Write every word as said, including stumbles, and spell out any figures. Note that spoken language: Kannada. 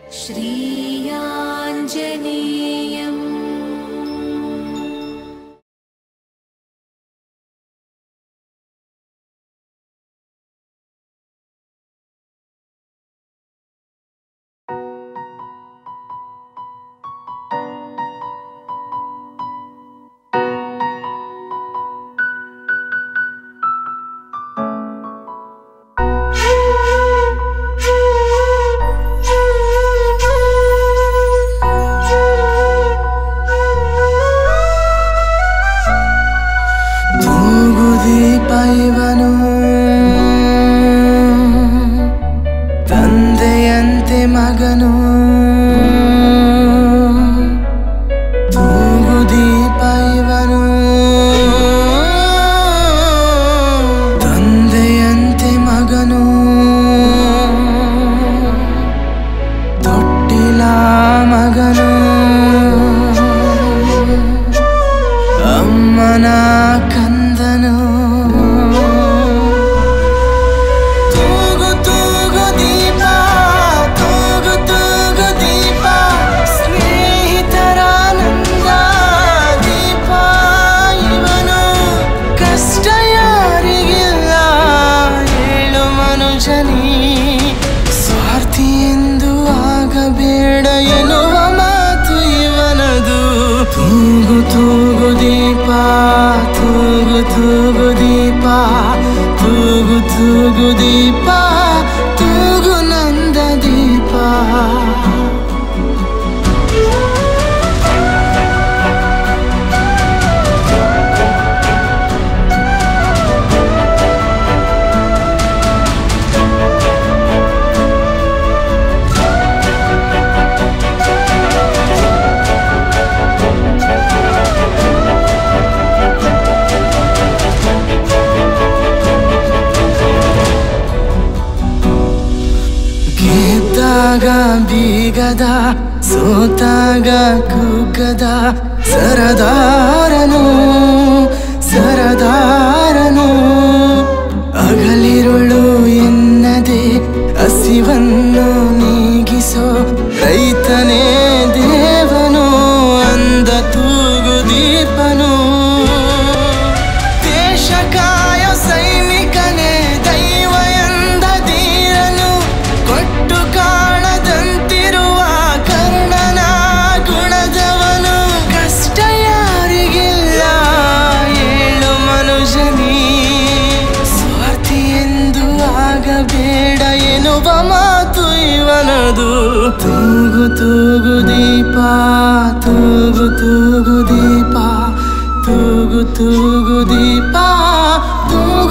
श्रीयाञ्जनेयम् Thoogudeepa, Thoogudeepa, Thoogu Nandadeepa. ಬೀಗದ ಸೋತಾಗ ಕುಗ್ಗದ ಸರದಾರನು ಸರದಾರನು ಅಗಲಿರುಳು ಎನ್ನದೆ ಹಸಿವನ್ನು ನೀಗಿಸೋ ರೈತನೇ ದೇವನು ಅಂದ ತೂಗುದೀಪನು ದೇಶ ಕಾಯೋ ಸೈನಿಕನೇ ದೈವ ಎಂದ ಧೀರನು ಕೊಟ್ಟು ಕಾಣದಂತಿರುವ ಕರ್ಣನ ಗುಣದವನು ಕಷ್ಟ ಯಾರಿಗಿಲ್ಲ ಏಳು ಮನುಜನಿ ಸ್ವಾರ್ಥಿ ಎಂದು ಆಗಬೇಡ ಎನ್ನುವ ಮಾತು ಇವನದು ತೂಗು ತೂಗು ದೀಪ ತೂಗು ತೂಗು ದೀಪ ತೂಗು ತೂಗು ದೀಪ ತೂಗು